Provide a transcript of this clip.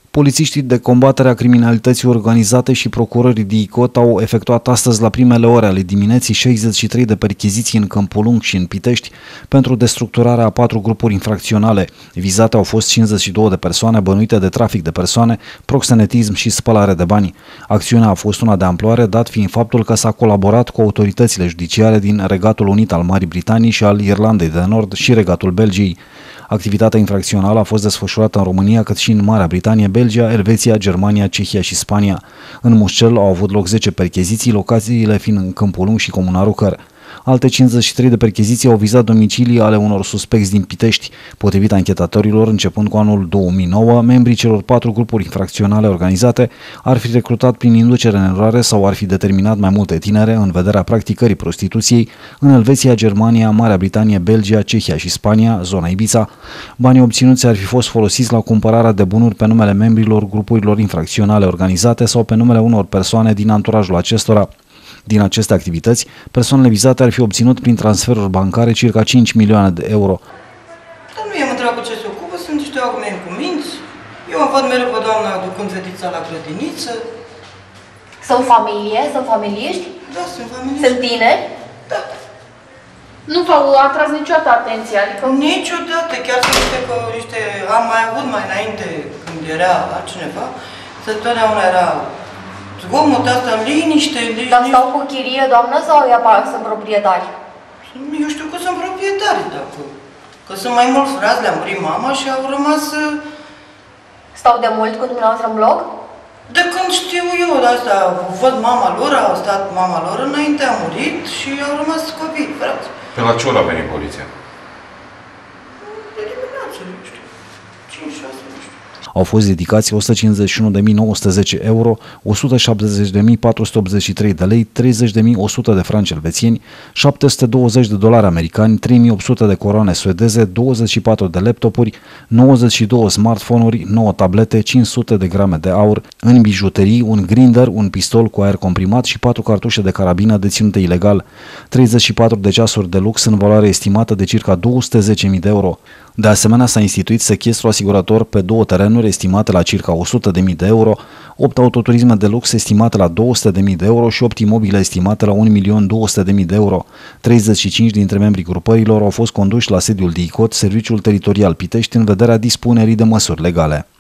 Polițiștii de combatere a criminalității organizate și procurorii DICOT au efectuat astăzi la primele ore ale dimineții 63 de percheziții în Câmpul Lung și în Pitești pentru destructurarea a 4 grupuri infracționale. Vizate au fost 52 de persoane bănuite de trafic de persoane, proxenetism și spălare de bani. Acțiunea a fost una de amploare, dat fiind faptul că s-a colaborat cu autoritățile judiciare din Regatul Unit al Marii Britanii și al Irlandei de Nord și Regatul Belgiei. Activitatea infracțională a fost desfășurată în România, cât și în Marea Britanie, Belgia, Elveția, Germania, Cehia și Spania. În Mușcel au avut loc 10 percheziții, locațiile fiind în Câmpul Lung și Comuna Rucăr. Alte 53 de percheziții au vizat domicilii ale unor suspecți din Pitești. Potrivit anchetatorilor, începând cu anul 2009, membrii celor 4 grupuri infracționale organizate ar fi recrutat prin inducere în eroare sau ar fi determinat mai multe tinere în vederea practicării prostituției în Elveția, Germania, Marea Britanie, Belgia, Cehia și Spania, zona Ibiza. Banii obținuți ar fi fost folosiți la cumpărarea de bunuri pe numele membrilor grupurilor infracționale organizate sau pe numele unor persoane din anturajul acestora. Din aceste activități, persoanele vizate ar fi obținut prin transferuri bancare circa 5 milioane de euro. Dar nu i-am întrebat cu ce se ocupă, sunt niște oameni cu minți. Eu am văd mereu pe doamna aducând fetița la grădiniță. Sunt familie? Sunt familiști? Da, sunt familiști. Sunt tineri? Da. Nu v-au atras niciodată atenția? Adică... Niciodată, chiar să zice că am mai avut mai înainte, când era altcineva, să totdeauna era zgomotul ăsta, liniște. Dar stau cu chirie, doamnă, sau sunt proprietari? Eu știu că sunt proprietari, dacă... Că sunt mai mulți frați, le-am murit mama și au rămas... Stau de mult cu dumneavoastră în bloc? De când știu eu de asta, văd mama lor, au stat mama lor, înainte a murit și au rămas copii, frați. Pe la ce oră a venit poliția? De dimineață, nu știu, 5-6, nu știu. Au fost dedicați 151.910 euro, 170.483 de lei, 30.100 de franci elvețieni, 720 de dolari americani, 3.800 de coroane suedeze, 24 de laptopuri, 92 smartphone-uri, 9 tablete, 500 de grame de aur, în bijuterii, un grinder, un pistol cu aer comprimat și 4 cartușe de carabină deținute ilegal, 34 de ceasuri de lux în valoare estimată de circa 210.000 de euro. De asemenea, s-a instituit sechestru asigurator pe 2 terenuri estimate la circa 100.000 de euro, 8 autoturisme de lux estimate la 200.000 de euro și 8 imobile estimate la 1.200.000 de euro. 35 dintre membrii grupărilor au fost conduși la sediul DICOT, Serviciul Teritorial Pitești, în vederea dispunerii de măsuri legale.